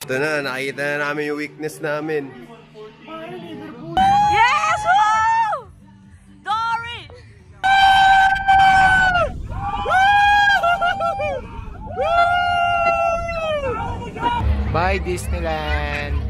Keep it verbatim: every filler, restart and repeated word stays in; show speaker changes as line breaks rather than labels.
Ito na, nakita na namin yung weakness namin.
Yes! Woo! Dory!
Bye Disneyland!